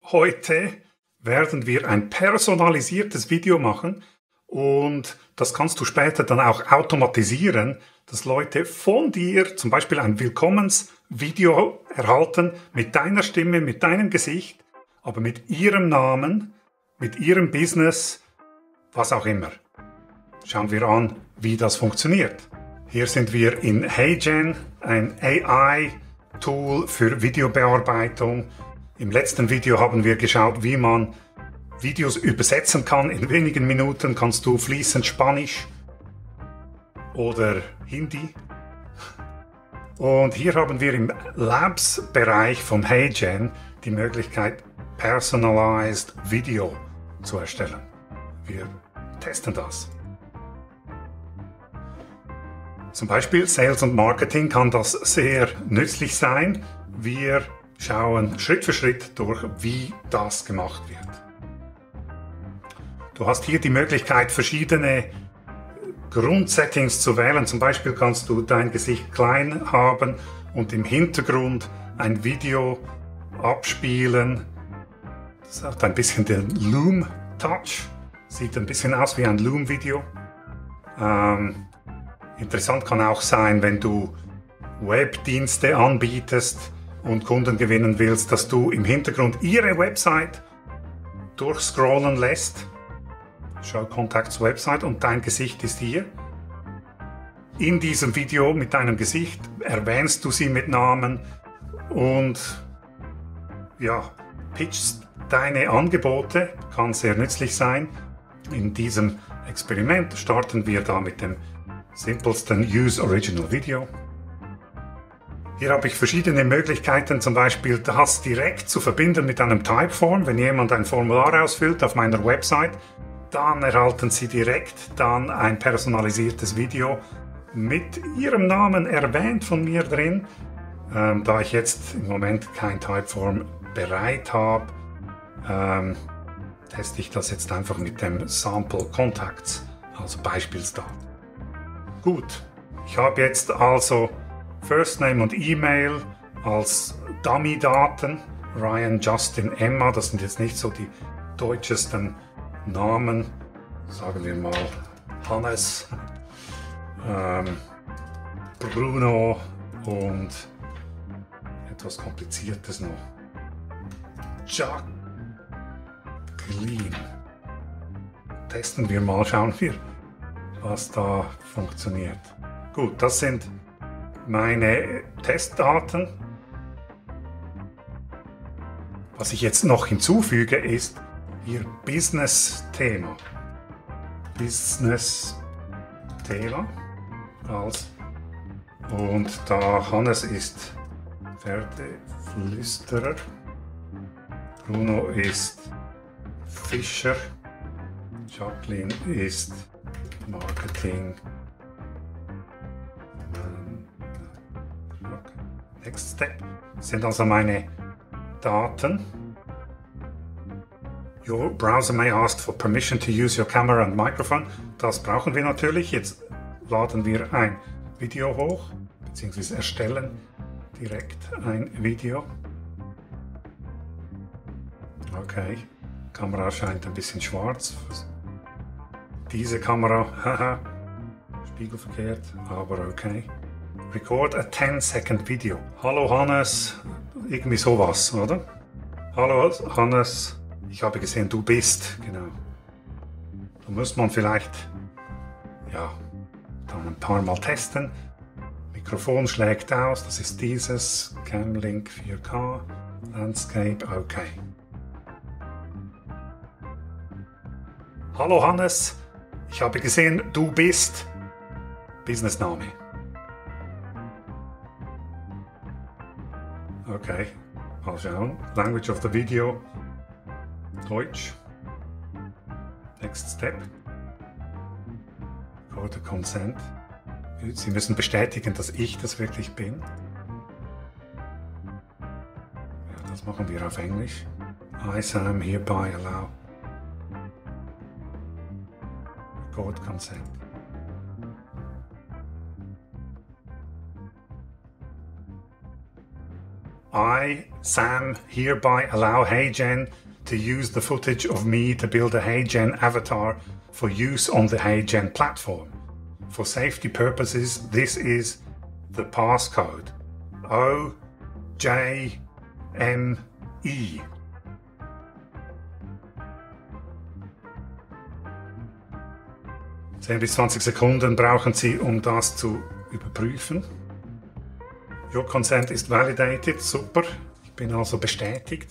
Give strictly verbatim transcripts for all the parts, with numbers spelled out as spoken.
Heute werden wir ein personalisiertes Video machen und das kannst du später dann auch automatisieren, dass Leute von dir zum Beispiel ein Willkommensvideo erhalten mit deiner Stimme, mit deinem Gesicht, aber mit ihrem Namen, mit ihrem Business, was auch immer. Schauen wir an, wie das funktioniert. Hier sind wir in HeyGen, ein A I-Tool für Videobearbeitung. Im letzten Video haben wir geschaut, wie man Videos übersetzen kann. In wenigen Minuten kannst du fließend Spanisch oder Hindi. Und hier haben wir im Labs-Bereich von HeyGen die Möglichkeit, Personalized Video zu erstellen. Wir testen das. Zum Beispiel Sales und Marketing kann das sehr nützlich sein. Wir schauen Schritt für Schritt durch, wie das gemacht wird. Du hast hier die Möglichkeit, verschiedene Grundsettings zu wählen. Zum Beispiel kannst du dein Gesicht klein haben und im Hintergrund ein Video abspielen. Das hat ein bisschen den Loom-Touch. Sieht ein bisschen aus wie ein Loom-Video. Ähm, interessant kann auch sein, wenn du Webdienste anbietest und Kunden gewinnen willst, dass du im Hintergrund ihre Website durchscrollen lässt. Show Contacts Website und dein Gesicht ist hier. In diesem Video mit deinem Gesicht erwähnst du sie mit Namen und ja, pitchst deine Angebote. Kann sehr nützlich sein. In diesem Experiment starten wir da mit dem simpelsten Use Original Video. Hier habe ich verschiedene Möglichkeiten, zum Beispiel das direkt zu verbinden mit einem Typeform. Wenn jemand ein Formular ausfüllt auf meiner Website, dann erhalten Sie direkt dann ein personalisiertes Video mit Ihrem Namen erwähnt von mir drin. Ähm, da ich jetzt im Moment kein Typeform bereit habe, ähm, teste ich das jetzt einfach mit dem Sample Contacts, also Beispielsdaten. Gut, ich habe jetzt also First Name und E-Mail als Dummy-Daten. Ryan, Justin, Emma, das sind jetzt nicht so die deutschesten Namen. Sagen wir mal Hannes, ähm, Bruno und etwas Kompliziertes noch. Jacqueline. Testen wir mal, schauen wir, was da funktioniert. Gut, das sind meine Testdaten. Was ich jetzt noch hinzufüge, ist hier Business-Thema. Business-Thema als und da Hannes ist Pferdeflüsterer, Bruno ist Fischer, Jacqueline ist Marketing. Next Step sind also meine Daten. Your browser may ask for permission to use your camera and microphone. Das brauchen wir natürlich. Jetzt laden wir ein Video hoch, beziehungsweise erstellen direkt ein Video. Okay, die Kamera scheint ein bisschen schwarz. Diese Kamera, haha, spiegelverkehrt, aber okay. Record a ten second Video. Hallo Hannes, irgendwie sowas, oder? Hallo Hannes, ich habe gesehen, du bist, genau. Da muss man vielleicht, ja, dann ein paar Mal testen. Mikrofon schlägt aus, das ist dieses, Camlink vier K, Landscape, okay. Hallo Hannes, ich habe gesehen, du bist, Businessname. Okay, mal schauen. Language of the Video, Deutsch. Next Step. Go to Consent. Sie müssen bestätigen, dass ich das wirklich bin. Ja, das machen wir auf Englisch. I, Sam, hereby allow. Record Consent. I, Sam, hereby allow HeyGen to use the footage of me to build a HeyGen avatar for use on the HeyGen platform. For safety purposes, this is the passcode O J M E. zehn bis zwanzig Sekunden brauchen Sie, um das zu überprüfen. Your consent is validated, super. Ich bin also bestätigt.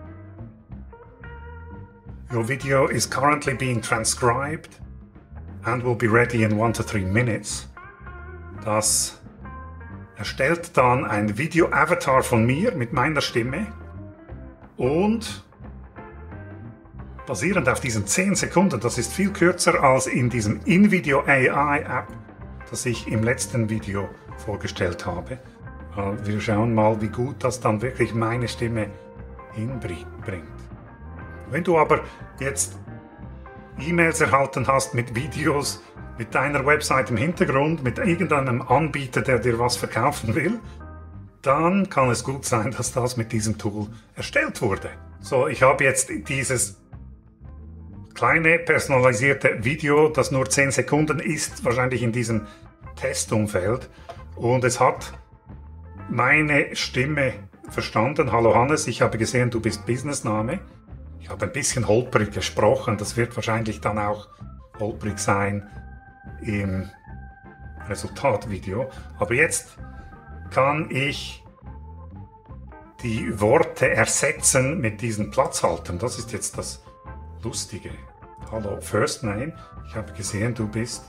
Your video is currently being transcribed and will be ready in one to three minutes. Das erstellt dann ein Video-Avatar von mir mit meiner Stimme und basierend auf diesen zehn Sekunden, das ist viel kürzer als in diesem InVideo A I App, das ich im letzten Video vorgestellt habe. Wir schauen mal, wie gut das dann wirklich meine Stimme hinbringt. Wenn du aber jetzt E-Mails erhalten hast mit Videos, mit deiner Website im Hintergrund, mit irgendeinem Anbieter, der dir was verkaufen will, dann kann es gut sein, dass das mit diesem Tool erstellt wurde. So, ich habe jetzt dieses kleine personalisierte Video, das nur zehn Sekunden ist, wahrscheinlich in diesem Testumfeld, und es hat meine Stimme verstanden. Hallo Hannes, ich habe gesehen, du bist Businessname. Ich habe ein bisschen holprig gesprochen, das wird wahrscheinlich dann auch holprig sein im Resultatvideo. Aber jetzt kann ich die Worte ersetzen mit diesen Platzhaltern. Das ist jetzt das Lustige. Hallo, First Name. Ich habe gesehen, du bist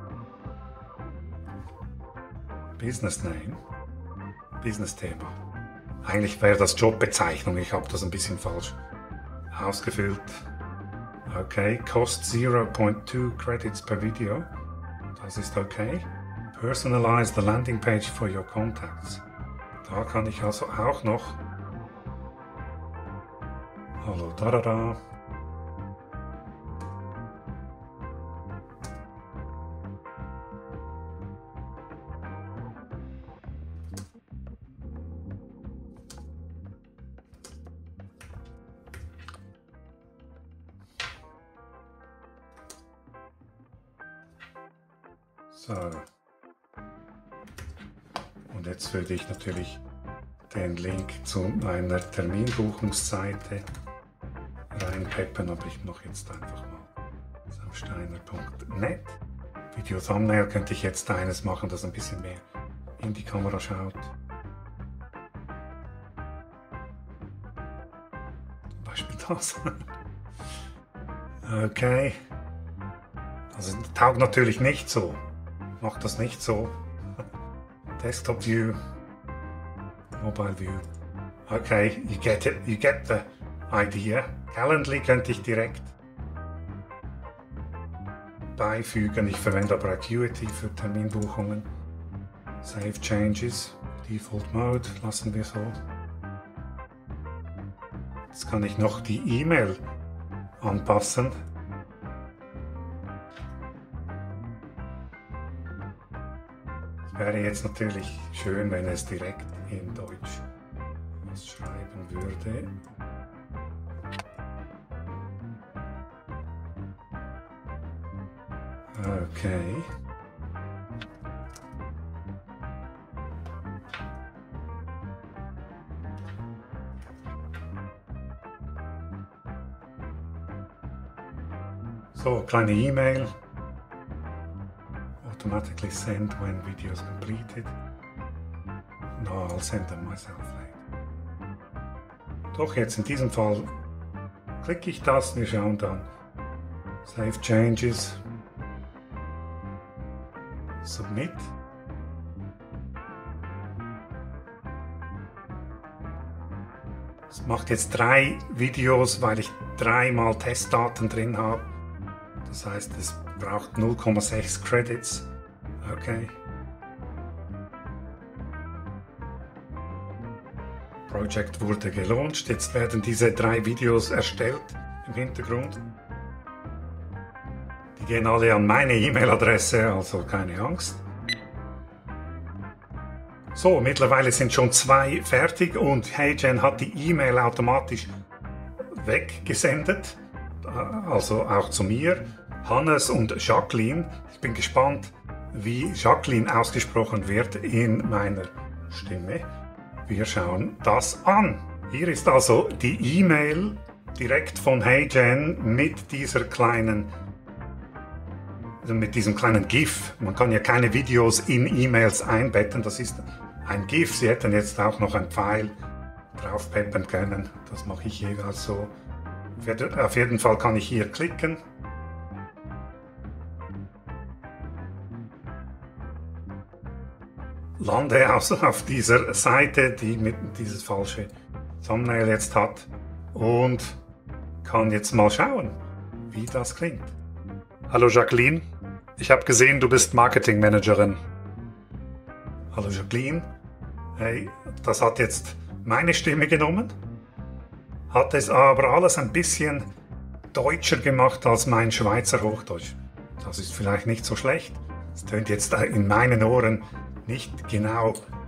Business Name. Business Thema. Eigentlich wäre das Jobbezeichnung. Ich habe das ein bisschen falsch ausgefüllt. Okay, Cost zero point two Credits per Video. Das ist okay. Personalize the landing page for your contacts. Da kann ich also auch noch. Hallo, da da da. So. Und jetzt würde ich natürlich den Link zu meiner Terminbuchungsseite reinpeppen, aber ich mache jetzt einfach mal samsteiner punkt net. Video Thumbnail könnte ich jetzt eines machen, das ein bisschen mehr in die Kamera schaut. Zum Beispiel das. Okay. Also taugt natürlich nicht so. Macht das nicht so. Desktop View, Mobile View. Okay, you get it, you get the idea. Calendly könnte ich direkt beifügen. Ich verwende aber Acuity für Terminbuchungen. Save Changes, Default Mode lassen wir so. Jetzt kann ich noch die E-Mail anpassen. Wäre jetzt natürlich schön, wenn es direkt in Deutsch was schreiben würde. Okay. So, kleine E-Mail. Automatically send when videos completed. No, I'll send them myself later. Doch jetzt in diesem Fall klicke ich das, wir schauen dann. Save Changes. Submit. Es macht jetzt drei Videos, weil ich dreimal Testdaten drin habe. Das heißt, es braucht null Komma sechs Credits. Okay. Project wurde gelauncht. Jetzt werden diese drei Videos erstellt im Hintergrund. Die gehen alle an meine E-Mail-Adresse, also keine Angst. So, mittlerweile sind schon zwei fertig und HeyGen hat die E-Mail automatisch weggesendet, also auch zu mir, Hannes und Jacqueline. Ich bin gespannt, wie Jacqueline ausgesprochen wird in meiner Stimme. Wir schauen das an. Hier ist also die E-Mail direkt von HeyGen mit dieser kleinen, also mit diesem kleinen GIF. Man kann ja keine Videos in E-Mails einbetten, das ist ein GIF. Sie hätten jetzt auch noch ein Pfeil draufpeppen können. Das mache ich jeweils so. Auf jeden Fall kann ich hier klicken. Lande also auf dieser Seite, die mit dieses falsche Thumbnail jetzt hat, und kann jetzt mal schauen, wie das klingt. Hallo Jacqueline, ich habe gesehen, du bist Marketingmanagerin. Hallo Jacqueline, hey, das hat jetzt meine Stimme genommen, hat es aber alles ein bisschen deutscher gemacht als mein Schweizer Hochdeutsch. Das ist vielleicht nicht so schlecht. Es tönt jetzt in meinen Ohren nicht genau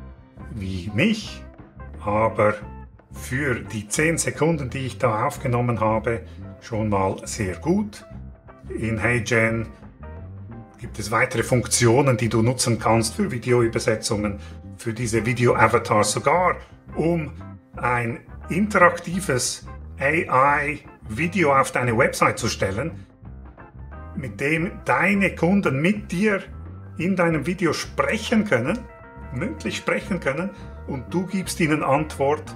wie mich, aber für die zehn Sekunden, die ich da aufgenommen habe, schon mal sehr gut. In HeyGen gibt es weitere Funktionen, die du nutzen kannst für Videoübersetzungen, für diese Video-Avatars, sogar um ein interaktives A I-Video auf deine Website zu stellen, mit dem deine Kunden mit dir in deinem Video sprechen können, mündlich sprechen können, und du gibst ihnen Antwort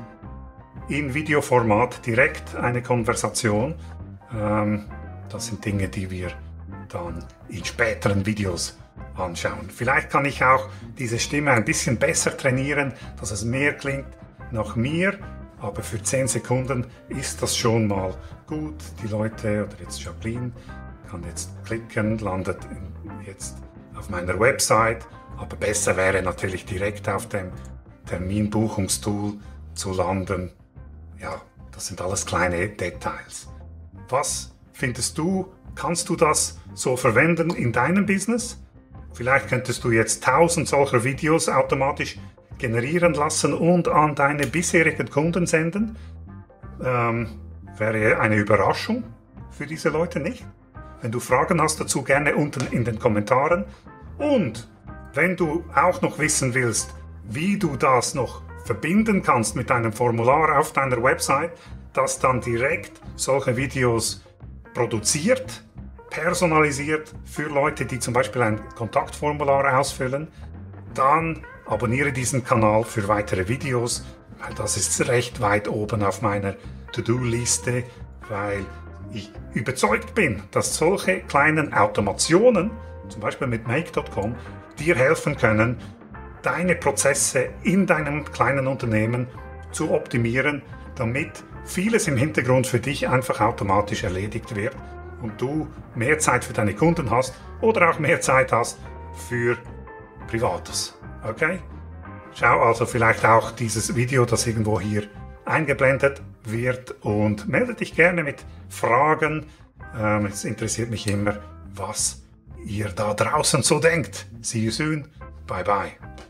in Videoformat, direkt eine Konversation. Ähm, das sind Dinge, die wir dann in späteren Videos anschauen. Vielleicht kann ich auch diese Stimme ein bisschen besser trainieren, dass es mehr klingt nach mir, aber für zehn Sekunden ist das schon mal gut. Die Leute, oder jetzt Jacqueline, kann jetzt klicken, landet jetzt auf meiner Website, aber besser wäre natürlich direkt auf dem Terminbuchungstool zu landen. Ja, das sind alles kleine Details. Was findest du, kannst du das so verwenden in deinem Business? Vielleicht könntest du jetzt tausend solcher Videos automatisch generieren lassen und an deine bisherigen Kunden senden. Ähm, wäre eine Überraschung für diese Leute, nicht? Wenn du Fragen hast dazu, gerne unten in den Kommentaren. Und wenn du auch noch wissen willst, wie du das noch verbinden kannst mit einem Formular auf deiner Website, das dann direkt solche Videos produziert, personalisiert für Leute, die zum Beispiel ein Kontaktformular ausfüllen, dann abonniere diesen Kanal für weitere Videos, weil das ist recht weit oben auf meiner To-Do-Liste, weil ich überzeugt bin, dass solche kleinen Automationen, zum Beispiel mit Make Punkt com, dir helfen können, deine Prozesse in deinem kleinen Unternehmen zu optimieren, damit vieles im Hintergrund für dich einfach automatisch erledigt wird und du mehr Zeit für deine Kunden hast oder auch mehr Zeit hast für Privates. Okay? Schau also vielleicht auch dieses Video, das irgendwo hier eingeblendet wird, und melde dich gerne mit Fragen. Ähm, es interessiert mich immer, was ihr da draußen so denkt. See you soon. Bye bye.